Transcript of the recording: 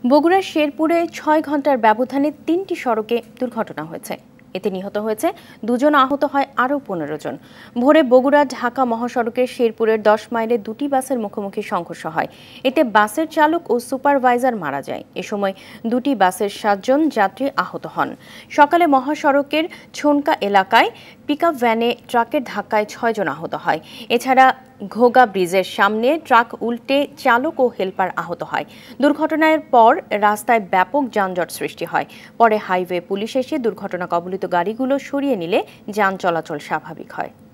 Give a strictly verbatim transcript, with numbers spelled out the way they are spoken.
বগুড়ার শেরপুরে ছয় ঘন্টার ব্যবধানে তিনটি সড়কে দুর্ঘটনা হয়েছে। এতে নিহত হয়েছে দুজন, আহত হয় আরও পনেরো জন। ভোরে বগুড়া ঢাকা মহাসড়কের শেরপুরের দশ মাইলে দুটি বাসের মুখোমুখি সংঘর্ষ হয়। এতে বাসের চালক ও সুপারভাইজার মারা যায়। এ সময় দুটি বাসের সাতজন যাত্রী আহত হন। সকালে মহাসড়কের ছনকা এলাকায় পিকআপ ভ্যানে ট্রাকের ধাক্কায় ছয়জন আহত হয়। এছাড়া ঘোগা ব্রিজের সামনে ট্রাক উল্টে চালক ও হেলপার আহত হয়। দুর্ঘটনার পর রাস্তায় ব্যাপক যানজট সৃষ্টি হয়। পরে হাইওয়ে পুলিশ এসে দুর্ঘটনা কবলিত গাড়িগুলো সরিয়ে নিলে যান চলাচল স্বাভাবিক হয়।